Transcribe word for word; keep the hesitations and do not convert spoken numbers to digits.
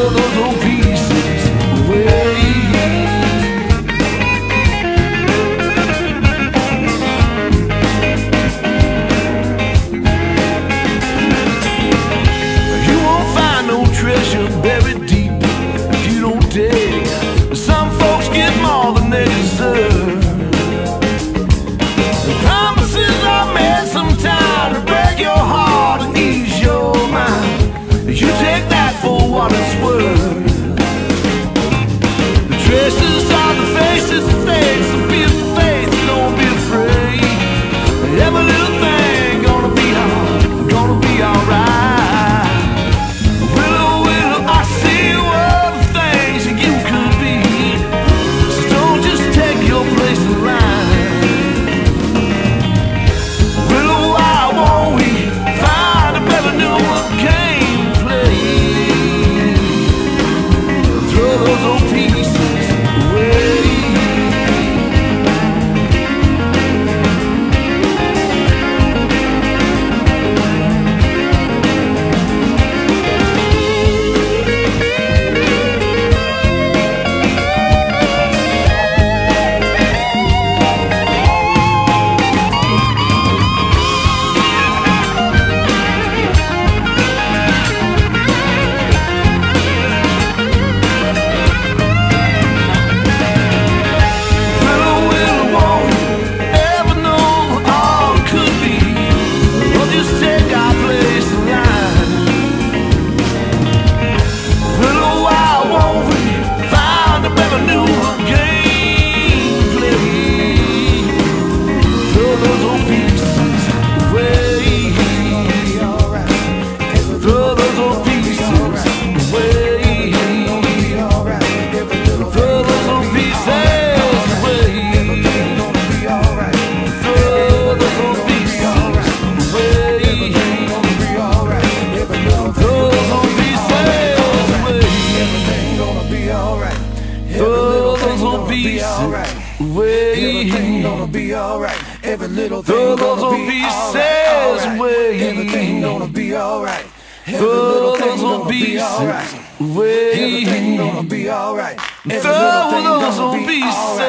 throw those old pieces away. You won't find no treasure buried deep if you don't dig. Some folks get more than they deserve. The promises are made sometime to break your heart and ease your mind. You take that for what it's worth. The traces are the faces of faith, so be of faith, don't be afraid. Every little thing gonna be hard, gonna be alright. Willow, willow, I see all the things that you could be, so don't just take your place in line. Willow, why won't we find a better new game to play? Throw those old pieces away. Everything gonna be alright. Every little thing throw those gonna old be pieces alright. away. Everything gonna be alright. Every Throw little thing those old gonna be pieces alright. away. Everything gonna be alright. Every Throw little thing those gonna old be pieces alright.